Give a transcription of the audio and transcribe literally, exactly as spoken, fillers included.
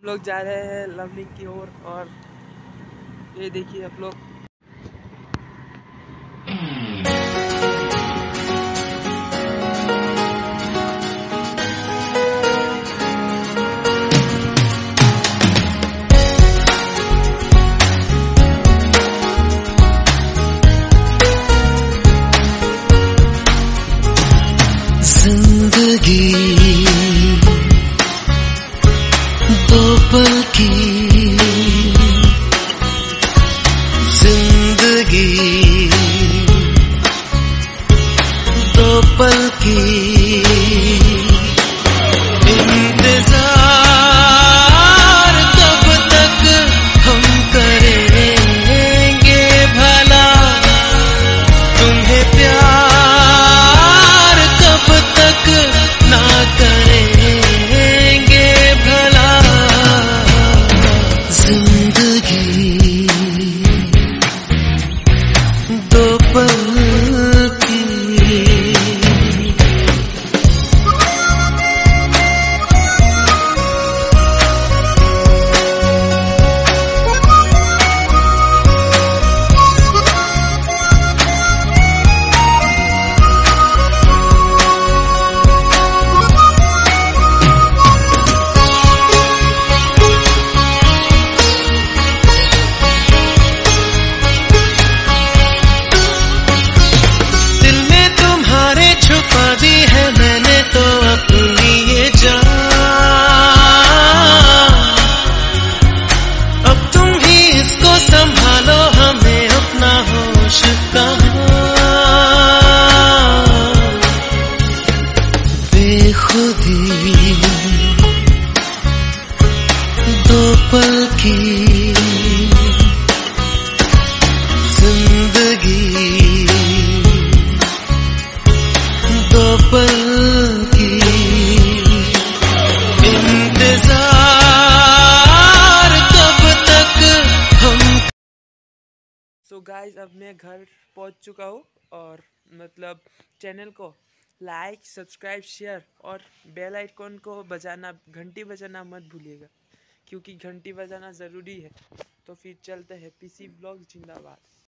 लोग जा रहे हैं लवलिंग की ओर और ये देखिए आप लोग। जिंदगी दो पल की, जिंदगी दो पल की, इंतजार कब तक हम करेंगे भला, तुम्हें प्यार कब तक ना करेंगे भला। जिंदगी दो पल की। संभालो हमें अपना होश कहाँ, बेखुदी दो पल की, जिंदगी दो पल की, इंतजार कब तक हम। सो गाइस अब मैं घर पहुंच चुका हूँ और मतलब चैनल को लाइक सब्सक्राइब शेयर और बेल आइकन को बजाना, घंटी बजाना मत भूलिएगा क्योंकि घंटी बजाना ज़रूरी है। तो फिर चलते हैं, पीसी व्लॉग्स जिंदाबाद।